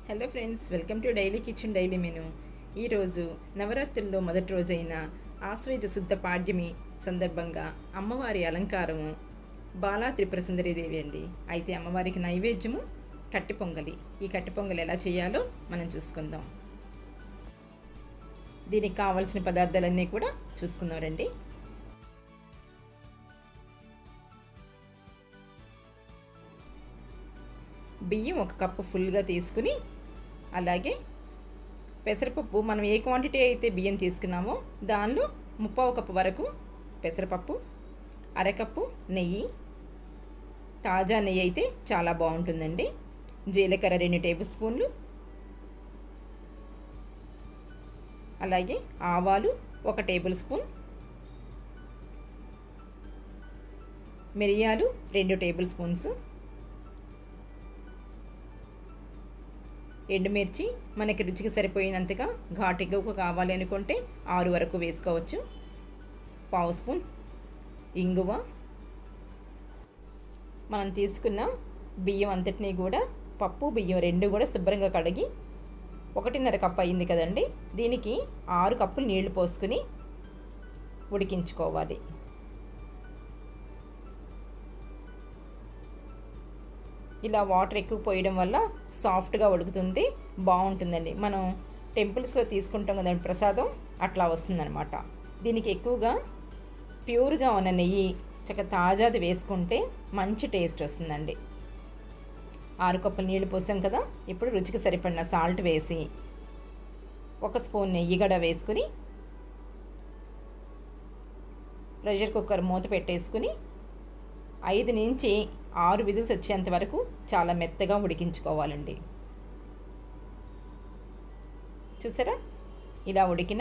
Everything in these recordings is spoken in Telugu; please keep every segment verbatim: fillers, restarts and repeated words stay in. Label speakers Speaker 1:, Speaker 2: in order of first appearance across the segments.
Speaker 1: Hello friends, welcome to daily kitchen daily menu. ఈరోజు నవరాత్రుల్లో మొదటి రోజైన ఆశ్వేజ శుద్ధ పాడ్యమి సందర్భంగా అమ్మవారి అలంకారము బాలా త్రిపుర సుందరీదేవి అండి. అయితే అమ్మవారికి నైవేద్యము కట్టి పొంగలి. ఈ కట్టి పొంగలి ఎలా చేయాలో మనం చూసుకుందాం. దీనికి కావలసిన పదార్థాలన్నీ కూడా చూసుకుందాం రండి. బియ్యం ఒక కప్పు ఫుల్గా తీసుకుని, అలాగే పెసరపప్పు మనం ఏ క్వాంటిటీ అయితే బియ్యం తీసుకున్నామో దానిలో ముప్పావు కప్పు వరకు పెసరపప్పు, అరకప్పు నెయ్యి, తాజా నెయ్యి అయితే చాలా బాగుంటుందండి, జీలకర్ర రెండు టేబుల్ స్పూన్లు, అలాగే ఆవాలు ఒక టేబుల్ స్పూన్, మిరియాలు రెండు టేబుల్ స్పూన్స్, ఎండుమిర్చి మనకి రుచికి సరిపోయినంతగా ఘాటు ఎక్కువ కావాలి అనుకుంటే ఆరు వరకు వేసుకోవచ్చు, పావు స్పూన్ ఇంగువ. మనం తీసుకున్న బియ్యం అంతటినీ కూడా పప్పు బియ్యం రెండు కూడా శుభ్రంగా కడిగి ఒకటిన్నర కప్పు అయింది కదండి, దీనికి ఆరు కప్పులు నీళ్లు పోసుకుని ఉడికించుకోవాలి. ఇలా వాటర్ ఎక్కువ పోయడం వల్ల సాఫ్ట్గా ఉడుకుతుంది, బాగుంటుందండి. మనం టెంపుల్స్లో తీసుకుంటాం కదండి ప్రసాదం, అట్లా వస్తుందన్నమాట. దీనికి ఎక్కువగా ప్యూర్గా ఉన్న నెయ్యి చక్కగా తాజాది వేసుకుంటే మంచి టేస్ట్ వస్తుందండి. ఆరు కప్పులు నీళ్లు పోసాం కదా, ఇప్పుడు రుచికి సరిపడిన సాల్ట్ వేసి ఒక స్పూన్ నెయ్యి గడ వేసుకుని ప్రెషర్ కుక్కర్ మూత పెట్టేసుకుని ఐదు నుంచి ఆరు విజిల్స్ వచ్చేంత వరకు చాలా మెత్తగా ఉడికించుకోవాలండి. చూసారా, ఇలా ఉడికిన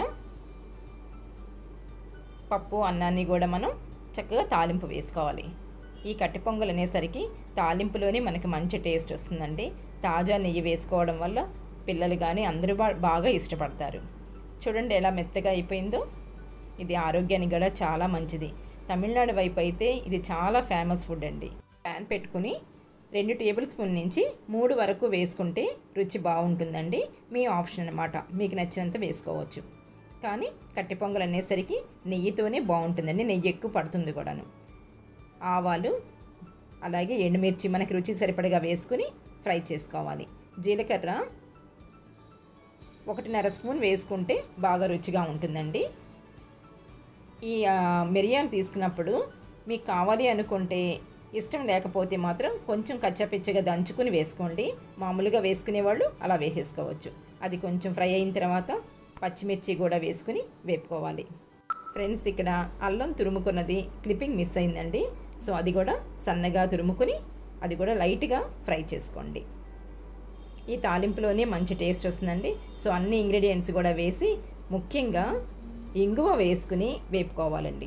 Speaker 1: పప్పు అన్నాన్ని కూడా మనం చక్కగా తాలింపు వేసుకోవాలి. ఈ కట్టి పొంగల్ అనేసరికి తాలింపులోనే మనకి మంచి టేస్ట్ వస్తుందండి. తాజా నెయ్యి వేసుకోవడం వల్ల పిల్లలు కానీ అందరూ బాగా ఇష్టపడతారు. చూడండి ఎలా మెత్తగా అయిపోయిందో. ఇది ఆరోగ్యానికి కూడా చాలా మంచిది. తమిళనాడు వైపు అయితే ఇది చాలా ఫేమస్ ఫుడ్ అండి. ప్యాన్ పెట్టుకుని రెండు టేబుల్ స్పూన్ నుంచి మూడు వరకు వేసుకుంటే రుచి బాగుంటుందండి. మీ ఆప్షన్ అన్నమాట, మీకు నచ్చినంత వేసుకోవచ్చు. కానీ కట్టి పొంగల్ అనేసరికి నెయ్యితోనే బాగుంటుందండి, నెయ్యి ఎక్కువ పడుతుంది కూడాను. ఆవాలు అలాగే ఎండుమిర్చి మనకి రుచి సరిపడగా వేసుకుని ఫ్రై చేసుకోవాలి. జీలకర్ర ఒకటిన్నర స్పూన్ వేసుకుంటే బాగా రుచిగా ఉంటుందండి. ఈ మిరియాలు తీసుకున్నప్పుడు మీకు కావాలి అనుకుంటే, ఇష్టం లేకపోతే మాత్రం కొంచెం కచ్చాపిచ్చగా దంచుకుని వేసుకోండి. మామూలుగా వేసుకునేవాళ్ళు అలా వేసేసుకోవచ్చు. అది కొంచెం ఫ్రై అయిన తర్వాత పచ్చిమిర్చి కూడా వేసుకుని వేపుకోవాలి. ఫ్రెండ్స్, ఇక్కడ అల్లం తురుముకున్నది క్లిప్పింగ్ మిస్ అయిందండి. సో అది కూడా సన్నగా తురుముకుని అది కూడా లైట్గా ఫ్రై చేసుకోండి. ఈ తాలింపులోనే మంచి టేస్ట్ వస్తుందండి. సో అన్ని ఇంగ్రీడియంట్స్ కూడా వేసి ముఖ్యంగా ఇంగువ వేసుకుని వేపుకోవాలండి.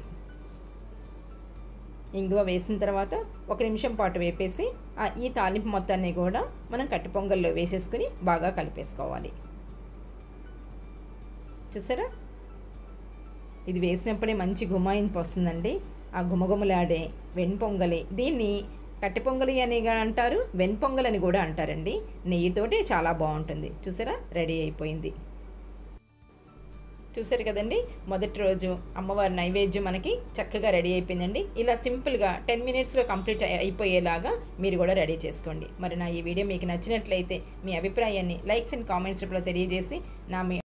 Speaker 1: ఇంగువ వేసిన తర్వాత ఒక నిమిషం పాటు వేపేసి ఈ తాలింపు మొత్తాన్ని కూడా మనం కట్టి పొంగల్లో వేసేసుకుని బాగా కలిపేసుకోవాలి. చూసారా, ఇది వేసినప్పుడే మంచి గుమాయింపు వస్తుందండి. ఆ గుమగుమలాడే వెణ్పొంగలి, దీన్ని కట్టి పొంగలి అని అంటారు, వెణ్పొంగల్ అని కూడా అంటారండి. నెయ్యితోటి చాలా బాగుంటుంది. చూసారా, రెడీ అయిపోయింది. చూసారు కదండి, మొదటి రోజు అమ్మవారి నైవేద్యం మనకి చక్కగా రెడీ అయిపోయిందండి. ఇలా సింపుల్గా టెన్ మినిట్స్లో కంప్లీట్ అయిపోయేలాగా మీరు కూడా రెడీ చేసుకోండి. మరి నా ఈ వీడియో మీకు నచ్చినట్లయితే మీ అభిప్రాయాన్ని లైక్స్ అండ్ కామెంట్స్ రూపంలో తెలియజేసి నా మీ